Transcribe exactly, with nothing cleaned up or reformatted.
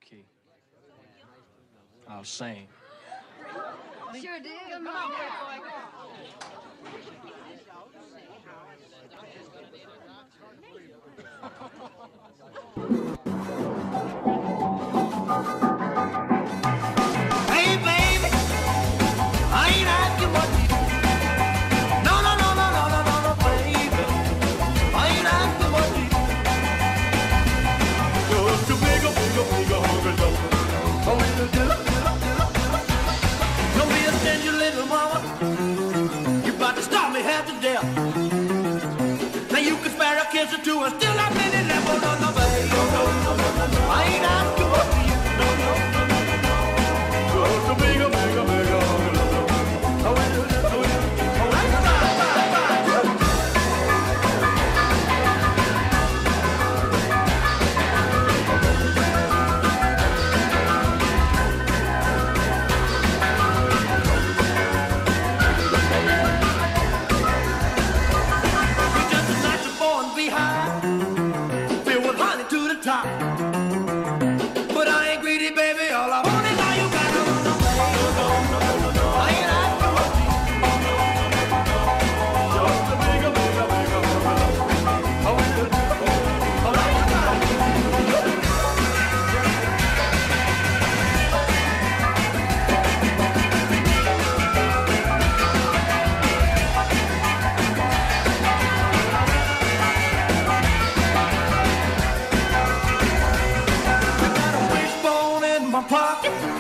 key. I'll sing. Sure do. Come on, boy. Hey, baby, I ain't asking what you do. No, no, no, no, no, no, no, no, baby. I ain't asking what you do. Just a bigger, bigger, bigger hungry dog. Oh, little do. Don't be a stingy little mama. You about to stop me half to death. Now you can spare a kiss or two and still not many left. Oh, no, no, baby. No, no, no, no, no, no. I ain't asking what you do. No, no, no, no, no. Just a bigger, bigger, bigger hungry dog. Oh, little do. Oh, little do. Oh, little do. But I ain't greedy, baby. All I want is all you got. No, no, no, no, no, no, no. I ain't asking what you do. Just a bigger, bigger, bigger. Oh, little do. Oh, little do. I got a wishbone in my pocket.